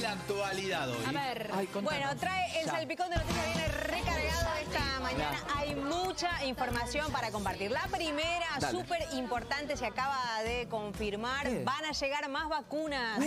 la actualidad hoy? A ver, Bueno, trae el salpicón de noticias, viene recargado esta mañana. Hay mucha información para compartir. La primera, súper importante, se acaba de confirmar. Van a llegar más vacunas.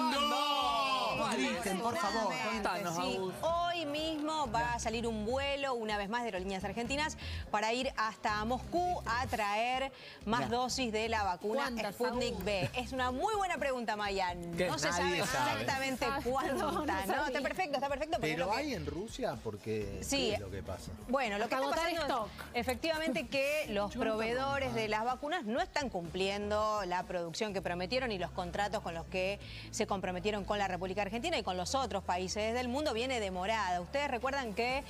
¿Cuándo? Dicen, por favor, contanos, Sí, Agus. hoy mismo va a salir un vuelo, una vez más, de Aerolíneas Argentinas para ir hasta Moscú a traer más dosis de la vacuna Sputnik V. Es una muy buena pregunta, Maya. No se sabe exactamente cuántas, ¿no? Está perfecto. Pero hay en Rusia, porque sí, ¿qué es lo que pasa? Bueno, lo que está pasando stock. es efectivamente que los proveedores de las vacunas no están cumpliendo la producción que prometieron y los contratos con los que se comprometieron con la República Argentina y con los otros países del mundo viene demorada. Ustedes recuerdan que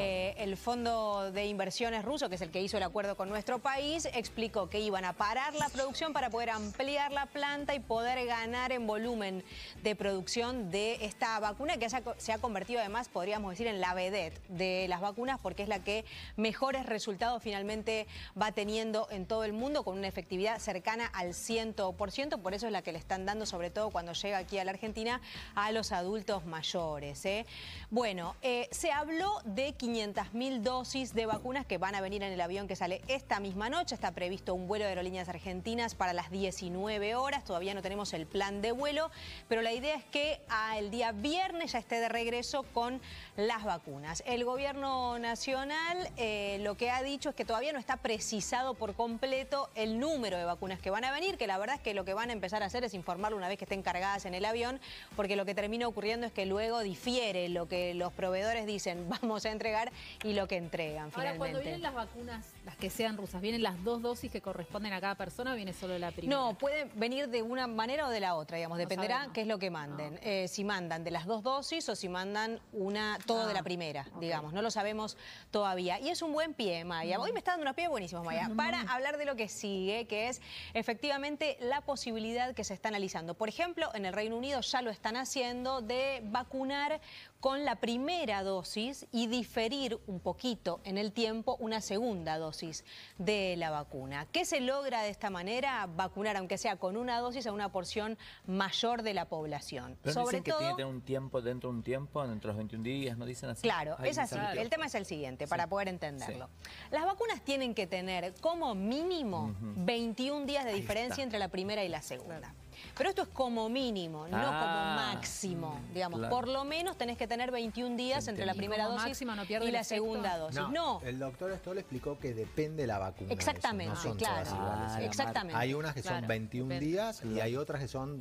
el Fondo de Inversiones ruso, que es el que hizo el acuerdo con nuestro país, explicó que iban a parar la producción para poder ampliar la planta y poder ganar en volumen de producción de esta vacuna que se ha convertido además, podríamos decir, en la vedette de las vacunas porque es la que mejores resultados finalmente va teniendo en todo el mundo con una efectividad cercana al 100%, por eso es la que le están dando sobre todo cuando llega aquí a la Argentina a los adultos mayores. Bueno, se habló de 500.000 dosis de vacunas que van a venir en el avión que sale esta misma noche. Está previsto un vuelo de Aerolíneas Argentinas para las 19 horas. Todavía no tenemos el plan de vuelo, pero la idea es que el día viernes ya esté de regreso con las vacunas. El gobierno nacional lo que ha dicho es que todavía no está precisado por completo el número de vacunas que van a venir, que la verdad es que lo que van a empezar a hacer es informarlo una vez que estén cargadas en el avión, porque lo que termina ocurriendo es que luego difiere lo que los proveedores dicen vamos a entregar y lo que entregan finalmente. Ahora, cuando vienen las vacunas, las que sean rusas, ¿vienen las dos dosis que corresponden a cada persona o viene solo la primera? No, pueden venir de una manera o de la otra, digamos, dependerá qué es lo que manden. Si mandan de las dos dosis o si mandan todo de la primera, digamos, no lo sabemos todavía. Y es un buen pie, Maya. Hoy me está dando unos pies buenísimos, Maya, para hablar de lo que sigue, que es efectivamente la posibilidad que se está analizando. Por ejemplo, en el Reino Unido ya lo están haciendo de vacunar con la primera dosis y diferir un poquito en el tiempo una segunda dosis de la vacuna. ¿Qué se logra de esta manera? Vacunar, aunque sea con una dosis, a una porción mayor de la población. Pero sobre dicen que todo, tiene que tener un tiempo, dentro de un tiempo, dentro de los 21 días, ¿no dicen así? Claro, es así. El tema es el siguiente, para poder entenderlo. Las vacunas tienen que tener como mínimo 21 días de diferencia entre la primera y la segunda. Pero esto es como mínimo, no como máximo. Digamos, por lo menos tenés que tener 21 días entre la primera dosis y la segunda dosis. No, el doctor Stoll explicó que depende de la vacuna. Exactamente, no son claro. todas iguales. Exactamente. Hay unas que son 21 días y hay otras que son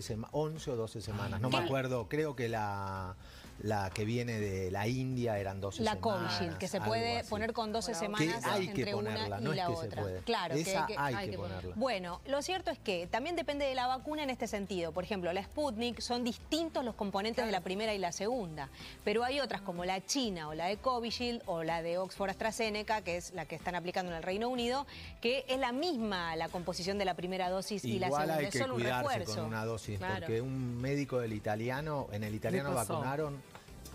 11 o 12 semanas. No me acuerdo, creo que la que viene de la India eran 12 semanas. La Covishield, que se puede poner con 12 semanas entre una y la otra. Claro, esa hay que ponerla. Bueno, lo cierto es que también depende de la vacuna en este sentido. Por ejemplo, la Sputnik son distintos los componentes de la primera y la segunda, pero hay otras como la China o la de Covishield o la de Oxford AstraZeneca, que es la que están aplicando en el Reino Unido, que es la misma la composición de la primera dosis y la segunda. Hay que es solo un refuerzo. con una dosis, porque un médico del italiano, en el italiano vacunaron,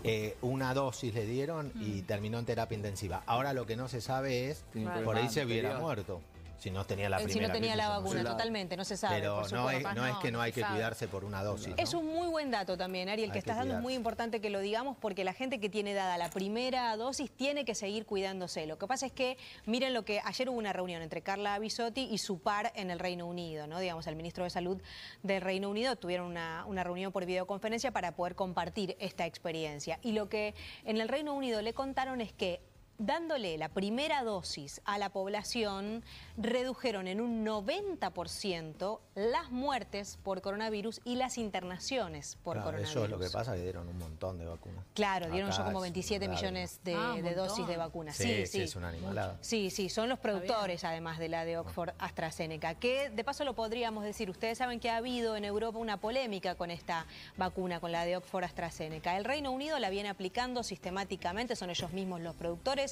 una dosis le dieron y terminó en terapia intensiva. Ahora lo que no se sabe es, por ahí se hubiera muerto. Si no tenía la primera. Si no tenía la vacuna, totalmente, no se sabe. Pero no es que no hay que cuidarse por una dosis. Es un muy buen dato también, Ari, el que estás dando es muy importante que lo digamos porque la gente que tiene dada la primera dosis tiene que seguir cuidándose. Lo que pasa es que, miren lo que ayer hubo una reunión entre Carla Bisotti y su par en el Reino Unido, ¿no? Digamos, el ministro de Salud del Reino Unido tuvieron una reunión por videoconferencia para poder compartir esta experiencia. Y lo que en el Reino Unido le contaron es que dándole la primera dosis a la población, redujeron en un 90% las muertes por coronavirus y las internaciones por coronavirus. Eso es lo que pasa, que dieron un montón de vacunas. Claro, dieron yo como 27 millones de dosis de vacunas. Sí, es una animalada. Sí, son los productores además de la de Oxford AstraZeneca, que de paso lo podríamos decir, ustedes saben que ha habido en Europa una polémica con esta vacuna, con la de Oxford AstraZeneca. El Reino Unido la viene aplicando sistemáticamente, son ellos mismos los productores, después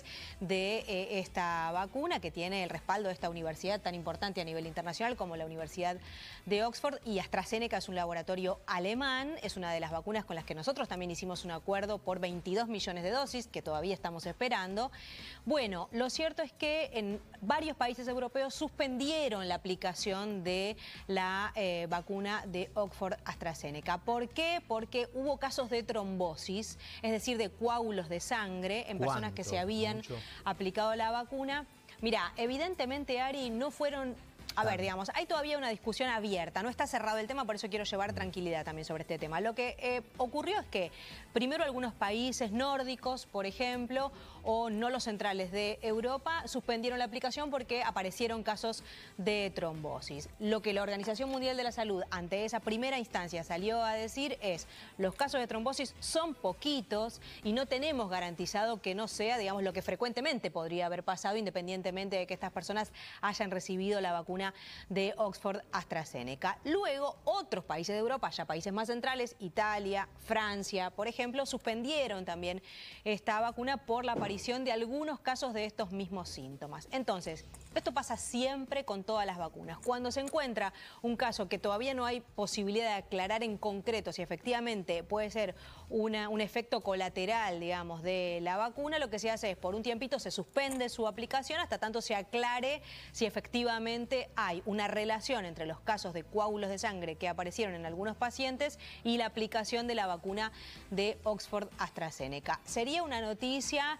de esta vacuna que tiene el respaldo de esta universidad tan importante a nivel internacional como la Universidad de Oxford, y AstraZeneca es un laboratorio alemán, es una de las vacunas con las que nosotros también hicimos un acuerdo por 22 millones de dosis que todavía estamos esperando. Bueno, lo cierto es que en varios países europeos suspendieron la aplicación de la vacuna de Oxford AstraZeneca. ¿Por qué? Porque hubo casos de trombosis, es decir, de coágulos de sangre en personas que se habían aplicado la vacuna. Mira, evidentemente, Ari, no fueron... A ver, digamos, hay todavía una discusión abierta, no está cerrado el tema, por eso quiero llevar tranquilidad también sobre este tema. Lo que ocurrió es que primero algunos países nórdicos, por ejemplo, o no los centrales de Europa, suspendieron la aplicación porque aparecieron casos de trombosis. Lo que la Organización Mundial de la Salud ante esa primera instancia salió a decir es: los casos de trombosis son poquitos y no tenemos garantizado que no sea, digamos, lo que frecuentemente podría haber pasado, independientemente de que estas personas hayan recibido la vacuna de Oxford AstraZeneca. Luego, otros países de Europa, ya países más centrales, Italia, Francia, por ejemplo, suspendieron también esta vacuna por la aparición de algunos casos de estos mismos síntomas. Entonces, esto pasa siempre con todas las vacunas. Cuando se encuentra un caso que todavía no hay posibilidad de aclarar en concreto si efectivamente puede ser un efecto colateral, digamos, de la vacuna, lo que se hace es, por un tiempito, se suspende su aplicación hasta tanto se aclare si efectivamente hay una relación entre los casos de coágulos de sangre que aparecieron en algunos pacientes y la aplicación de la vacuna de Oxford AstraZeneca. Sería una noticia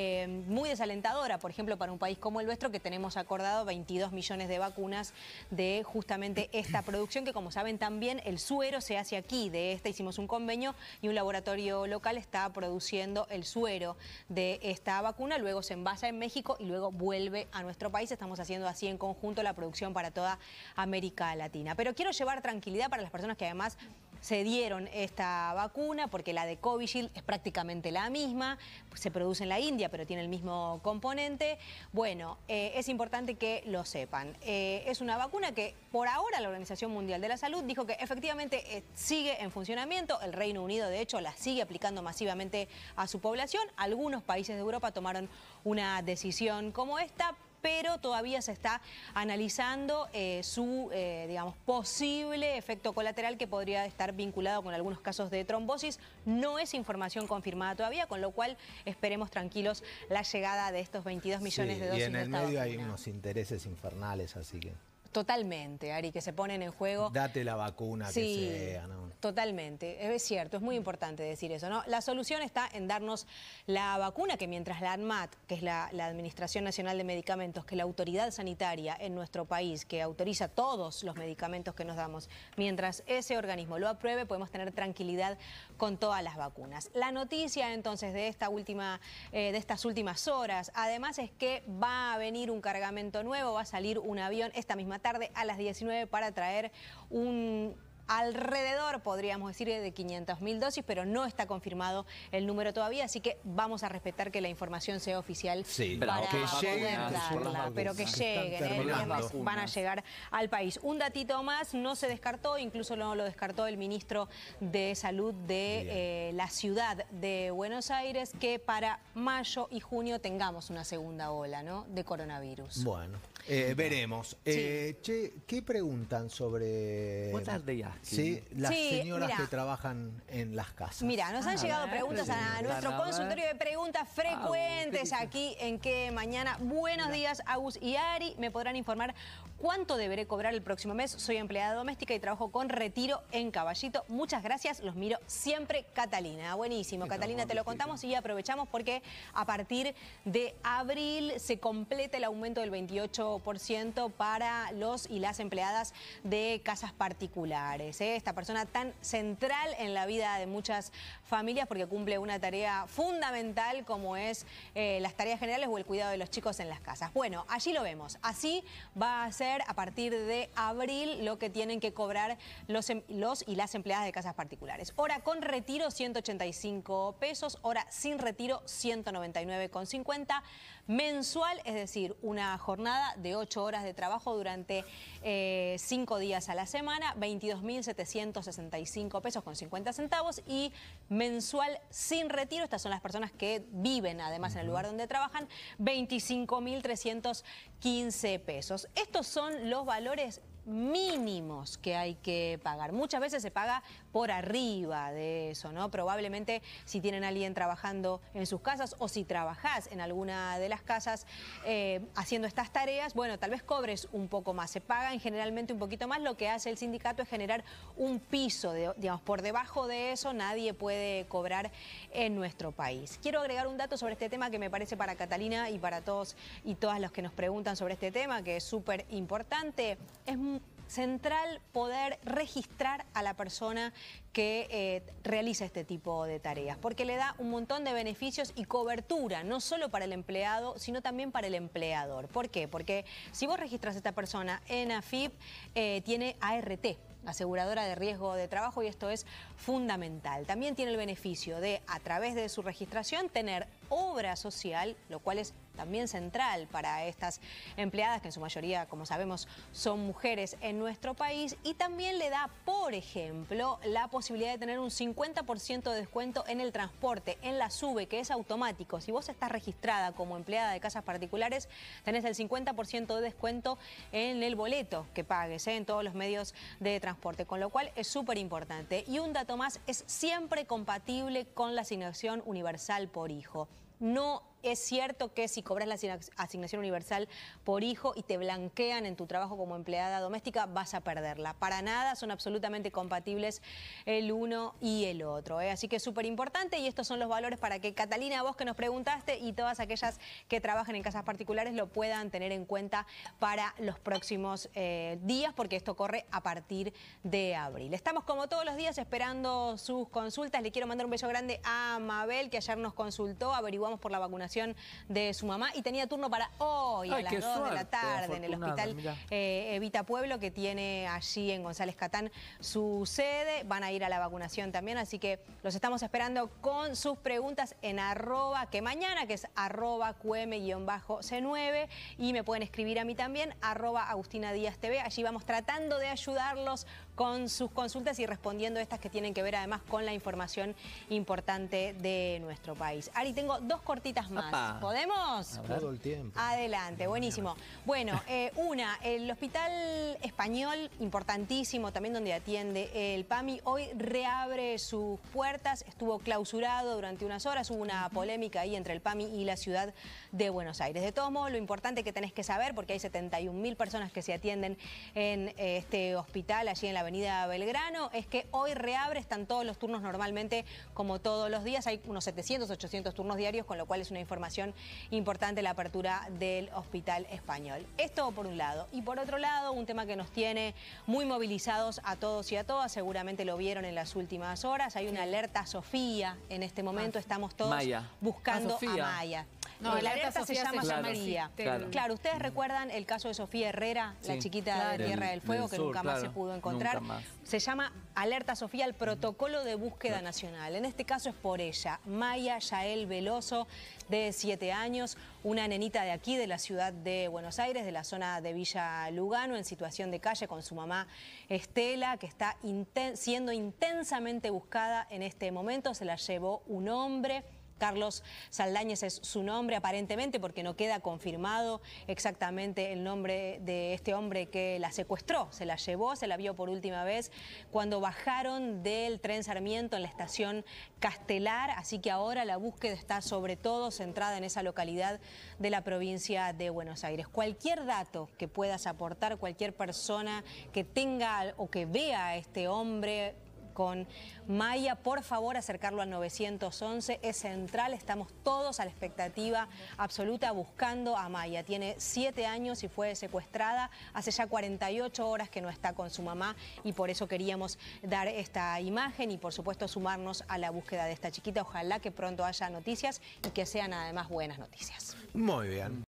muy desalentadora, por ejemplo, para un país como el nuestro, que tenemos acordado 22 millones de vacunas de justamente esta producción, que, como saben, también el suero se hace aquí. De esta hicimos un convenio y un laboratorio local está produciendo el suero de esta vacuna, luego se envasa en México y luego vuelve a nuestro país. Estamos haciendo así en conjunto la producción para toda América Latina. Pero quiero llevar tranquilidad para las personas que además se dieron esta vacuna, porque la de Covishield es prácticamente la misma, se produce en la India, pero tiene el mismo componente. Bueno, es importante que lo sepan. Es una vacuna que por ahora la Organización Mundial de la Salud dijo que efectivamente sigue en funcionamiento. El Reino Unido, de hecho, la sigue aplicando masivamente a su población. Algunos países de Europa tomaron una decisión como esta, pero todavía se está analizando su, digamos, posible efecto colateral que podría estar vinculado con algunos casos de trombosis. No es información confirmada todavía, con lo cual esperemos tranquilos la llegada de estos 22 millones de dosis. Y en el medio vacuna. hay unos intereses infernales, así que... Totalmente, Ari, que se ponen en juego. Date la vacuna, sí, que sea, ¿no? Totalmente, es cierto, es muy importante decir eso, ¿no? La solución está en darnos la vacuna, que mientras la ANMAT, que es la Administración Nacional de Medicamentos, que es la autoridad sanitaria en nuestro país, que autoriza todos los medicamentos que nos damos, mientras ese organismo lo apruebe, podemos tener tranquilidad con todas las vacunas. La noticia, entonces, de estas últimas horas, además, es que va a venir un cargamento nuevo, va a salir un avión esta misma tarde a las 19 para traer alrededor, podríamos decir, de 500.000 dosis, pero no está confirmado el número todavía, así que vamos a respetar que la información sea oficial, para que poder darla, pero que lleguen, el viernes van a llegar al país. Un datito más, no se descartó, incluso no lo descartó el ministro de Salud de la ciudad de Buenos Aires, que para mayo y junio tengamos una segunda ola, ¿no?, de coronavirus. Bueno, veremos. Che, ¿qué preguntan sobre... Buenas días. Sí, las señoras que trabajan en las casas. Mira, nos han llegado preguntas a nuestro consultorio de preguntas frecuentes aquí en Que Mañana. Buenos días, Agus y Ari. ¿Me podrán informar cuánto deberé cobrar el próximo mes? Soy empleada doméstica y trabajo con retiro en Caballito. Muchas gracias, los miro siempre. Catalina. Buenísimo, Catalina, te lo contamos y aprovechamos porque a partir de abril se completa el aumento del 28% para los y las empleadas de casas particulares. Esta persona tan central en la vida de muchas familias porque cumple una tarea fundamental como es las tareas generales o el cuidado de los chicos en las casas. Bueno, allí lo vemos. Así va a ser ser a partir de abril lo que tienen que cobrar los y las empleadas de casas particulares. Hora con retiro 185 pesos, hora sin retiro 199,50. Mensual, es decir, una jornada de 8 horas de trabajo durante 5 días a la semana, 22.765 pesos con 50 centavos. Y mensual sin retiro, estas son las personas que viven además en el lugar donde trabajan, 25.315 pesos. Estos son los valores mínimos que hay que pagar. Muchas veces se paga por arriba de eso, ¿no? Probablemente si tienen a alguien trabajando en sus casas o si trabajás en alguna de las casas haciendo estas tareas, bueno, tal vez cobres un poco más. Se pagan generalmente un poquito más. Lo que hace el sindicato es generar un piso, digamos, por debajo de eso nadie puede cobrar en nuestro país. Quiero agregar un dato sobre este tema que me parece para Catalina y para todos y todas los que nos preguntan sobre este tema, que es súper importante. Es central poder registrar a la persona que realiza este tipo de tareas, porque le da un montón de beneficios y cobertura, no solo para el empleado, sino también para el empleador. ¿Por qué? Porque si vos registras a esta persona en AFIP, tiene ART, aseguradora de riesgo de trabajo, y esto es fundamental. También tiene el beneficio de, a través de su registración, tener obra social, lo cual es también central para estas empleadas, que en su mayoría, como sabemos, son mujeres en nuestro país, y también le da, por ejemplo, la posibilidad de tener un 50% de descuento en el transporte, en la SUBE, que es automático. Si vos estás registrada como empleada de casas particulares, tenés el 50% de descuento en el boleto que pagues, en todos los medios de transporte, con lo cual es súper importante. Y un dato más, es siempre compatible con la asignación universal por hijo. No es cierto que si cobras la asignación universal por hijo y te blanquean en tu trabajo como empleada doméstica, vas a perderla. Para nada, son absolutamente compatibles el uno y el otro, ¿eh? Así que es súper importante, y estos son los valores para que, Catalina, vos que nos preguntaste, y todas aquellas que trabajan en casas particulares lo puedan tener en cuenta para los próximos días, porque esto corre a partir de abril. Estamos como todos los días esperando sus consultas. Le quiero mandar un beso grande a Mabel, que ayer nos consultó, averiguamos por la vacunación de su mamá y tenía turno para hoy a las 2 de la tarde en el hospital Evita Pueblo, que tiene allí en González Catán su sede. Van a ir a la vacunación también, así que los estamos esperando con sus preguntas en @que mañana, que es @qm_c9, y me pueden escribir a mí también, @AgustinaDíazTV. Allí vamos tratando de ayudarlos con sus consultas y respondiendo estas que tienen que ver además con la información importante de nuestro país. Ari, tengo 2 cortitas más. ¿Podemos? Todo el tiempo. Adelante, buenísimo. Bueno, el Hospital Español, importantísimo también, donde atiende el PAMI, hoy reabre sus puertas. Estuvo clausurado durante unas horas, hubo una polémica ahí entre el PAMI y la ciudad de Buenos Aires. De todos modos, lo importante que tenés que saber, porque hay 71.000 personas que se atienden en este hospital, allí en la avenida Belgrano, es que hoy reabre, están todos los turnos normalmente como todos los días, hay unos 700, 800 turnos diarios, con lo cual es una información importante la apertura del Hospital Español. Esto por un lado. Y por otro lado, un tema que nos tiene muy movilizados a todos y a todas, seguramente lo vieron en las últimas horas, hay una alerta Sofía en este momento, estamos todos buscando a Maya. No, la alerta se llama María. Claro, ustedes recuerdan el caso de Sofía Herrera, la chiquita de Tierra del Fuego, que nunca más se pudo encontrar. Se llama Alerta Sofía, el protocolo de búsqueda nacional. En este caso es por ella, Maya Yael Veloso, de 7 años, una nenita de aquí, de la ciudad de Buenos Aires, de la zona de Villa Lugano, en situación de calle con su mamá Estela, que está siendo intensamente buscada en este momento. Se la llevó un hombre. Carlos Saldañez es su nombre aparentemente, porque no queda confirmado exactamente el nombre de este hombre que la secuestró. Se la llevó, se la vio por última vez cuando bajaron del tren Sarmiento en la estación Castelar, así que ahora la búsqueda está sobre todo centrada en esa localidad de la provincia de Buenos Aires. Cualquier dato que puedas aportar, cualquier persona que tenga o que vea a este hombre con Maya, por favor acercarlo al 911, es central, estamos todos a la expectativa absoluta buscando a Maya. Tiene 7 años y fue secuestrada, hace ya 48 horas que no está con su mamá, y por eso queríamos dar esta imagen y por supuesto sumarnos a la búsqueda de esta chiquita. Ojalá que pronto haya noticias y que sean además buenas noticias. Muy bien.